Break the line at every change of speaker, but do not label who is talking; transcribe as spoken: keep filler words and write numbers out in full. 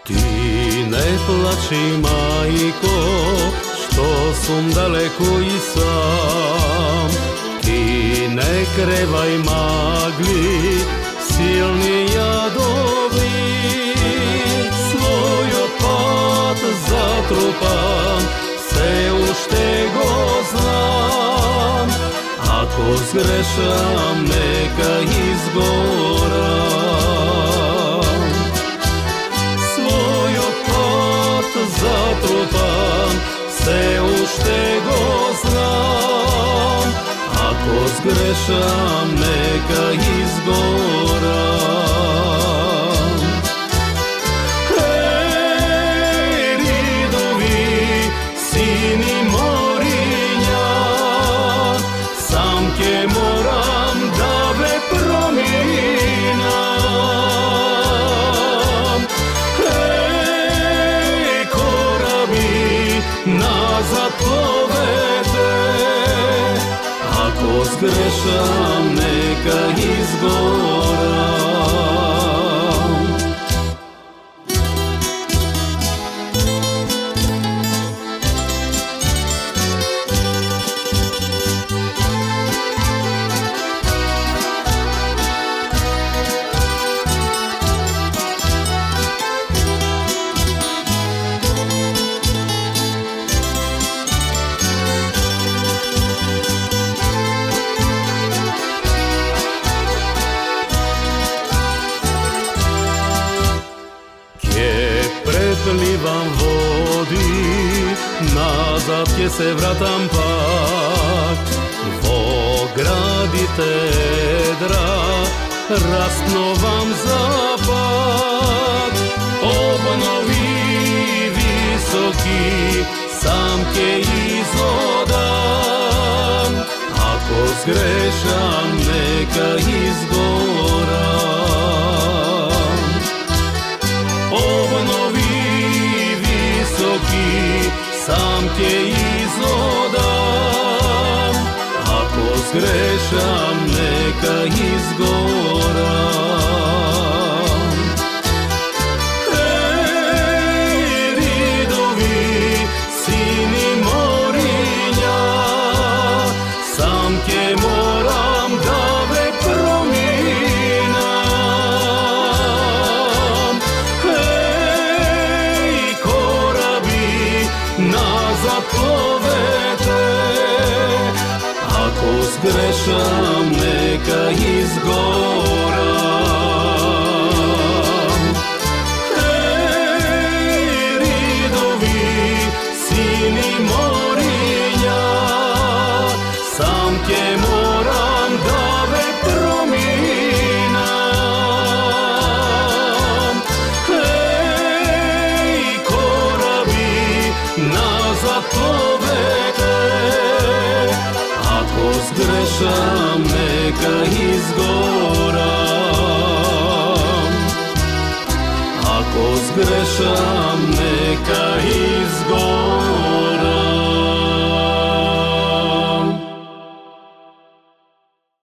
Ti ne plači, majko, što sum daleko i sam. Ti ne krevaj magli, silni jadovi. Svoj otpad zatrupan, se ušte go znam. Ako zgrešam, neka izgoram. Zatrupan, se ušte go znam. Ako zgrešam, neka izgoram. Hej, ridovi, sini morinja, sam ke moram da ve prominam. Nazad povete, ako zgrešam, neka izgoram. Plivam vodi, nazad ke se vratam pak. Vo gradi tedra, raspnovam zapad. Obnovi visoki, sam ke izodam. Ako zgrešam, neka izgoram. Obnovi sam te izodam. Ako zgrešam, neka izgoram. Hej, ridovi, sini morinja, sam te moram da ve prominam. Hej, korabi, nazad povete, ako zgrešam, neka izgoram. Hej, ridovi, sini morinja, sam te moram da ve prominam. Hej, korabi, nazad povete, ako zgrešam, neka izgoram. Ako zgrešam, neka